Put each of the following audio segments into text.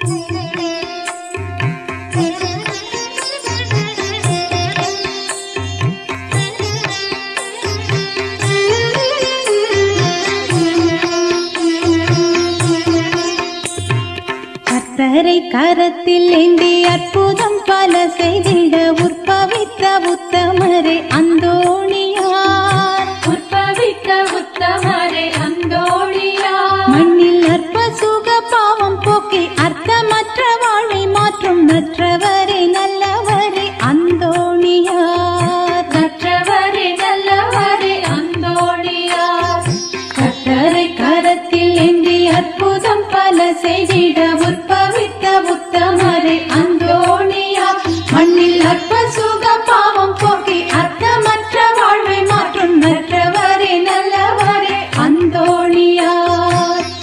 கர்த்தரை கரத்தில் ஏந்தி அற்புதம் பல செய்திட உற்பவித்த உத்தமரே அந்தோணியார். உற்பவித்த உத்தமரே அந்தோணியார். மண்ணில் அற்ப சுக பாவம் போக்கி அர்த்தமற்ற வாழ்வை மாற்றும் நற்றவரே நல்லவரே அந்தோணியார். நற்றவரே நல்லவரே அந்தோணியார். கர்த்தரை கரத்தில் ஏந்தி அற்புதம் பல செய்திட உற்பவித்த உத்தமரே அந்தோணியார். மண்ணில் அற்ப சுக பாவம் போக்கி அர்த்தமற்ற வாழ்வை மாற்றும் நற்றவரே நல்லவரே அந்தோணியார்.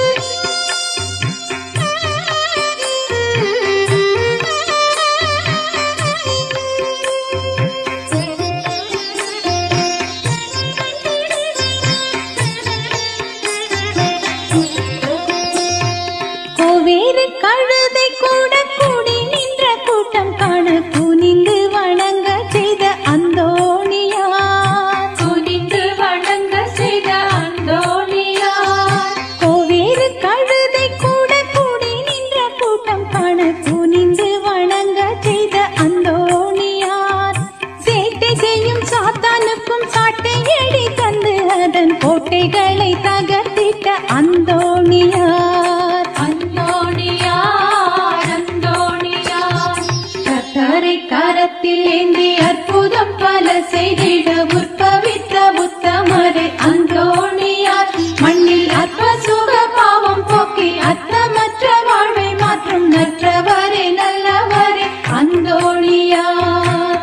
கோவேறு கழுதை கூட கூடி நின்ற கூட்டம் காண குனிந்து வணங்க செய்த அந்தோணியார். குனிந்து வணங்க செய்த அந்தோணியார். கோவேறு கழுதை கூட கூடி நின்ற கூட்டம் காண குனிந்து வணங்க செய்த அந்தோணியார். சேட்டை செய்யும் சாத்தானுக்கும் சாட்டையடி தந்து அதன் கோட்டைகளை தகர்த்திட்ட அந்தோணியார். அந்தோணியார் அந்தோணியார். கர்த்தரை கரத்தில் ஏந்தி அற்புதம் பல செய்திட உற்பவித்த உத்தமரே அந்தோணியார். மண்ணில் அற்ப சுக பாவம் போக்கி அர்த்தமற்ற வாழ்வை மாற்றும் நற்றவரே நல்லவரே அந்தோணியார்.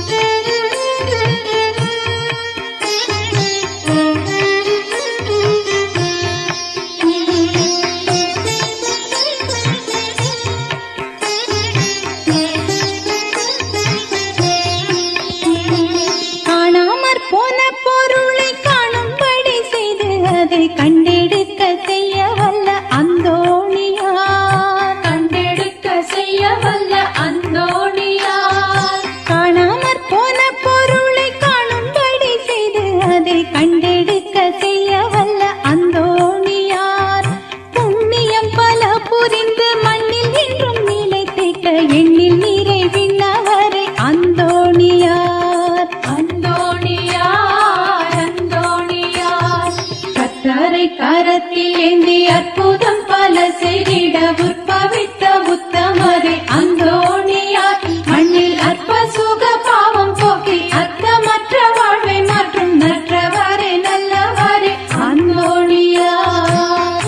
காணாமற் போன பொருளை காணும்படி செய்து அதை கண்டெடுக்க செய்ய வல்ல அந்தோணியார். கண்டெடுக்க செய்ய வல்ல அந்தோணியார். காணாமற் போன பொருளை காணும்படி செய்து அதை கண்டெடுக்க செய்ய வல்ல அந்தோணியார். புண்ணியம் பல புரிந்து மண்ணில் என்றும் நிலைத்திட்ட எண்ணில் நிறைவின்னவரே அந்தோணியார். அந்தோணியார் அந்தோணியார். கர்த்தரை கரத்தில் ஏந்தி அற்புதம் பல செய்திட உற்பவித்த உத்தமரே அந்தோணியார். மண்ணில் அற்ப சுக பாவம் போக்கி அர்த்தமற்ற வாழ்வை மாற்றும் நற்றவரே நல்லவரே அந்தோணியார்.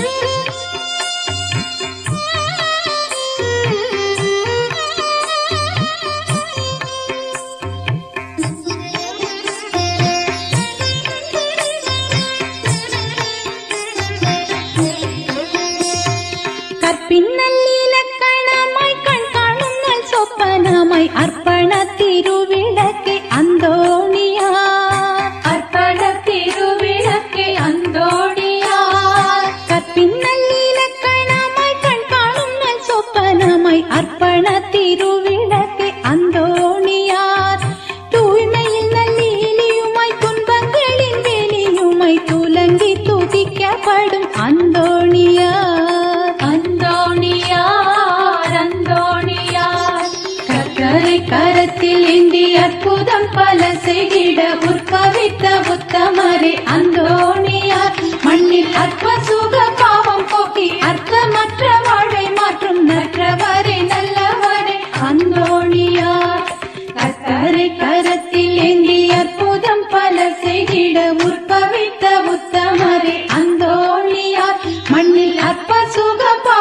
கற்பின்னல் இலக்கணமாய் கண் காணும் நல் சொப்பனமாய் அர்ப்பண திருவிளக்கே அந்தோணியார். அர்ப்பண திருவிளக்கே அந்தோணியார். கற்பின்னல் இலக்கணமாய் கண் காணும் நல் சொப்பனமாய் அர்ப்பண திருவிளக்கே அந்தோணியார். தூய்மையில் நல்லியுமாய் துன்பங்களின் வேலியுமாய் துலங்கி துதிக்கப்படும் அந்தோணியார். அந்தோணியார் அந்தோணியார். கர்த்தரை கரத்தில் ஏந்தி அற்புதம் பல செய்திட உற்பவித்த உத்தமரே அந்தோணியார். மண்ணில் அற்ப சுக பாவம் போக்கி அர்த்தமற்ற வாழ்வை மாற்றும் நற்றவரே நல்லவரே அந்தோணியார். கர்த்தரை கரத்தில் ஏந்தி அற்புதம் பல செய்திட உற்பவித்த உத்தமரே அந்தோணியார். மண்ணில் அற்ப சுக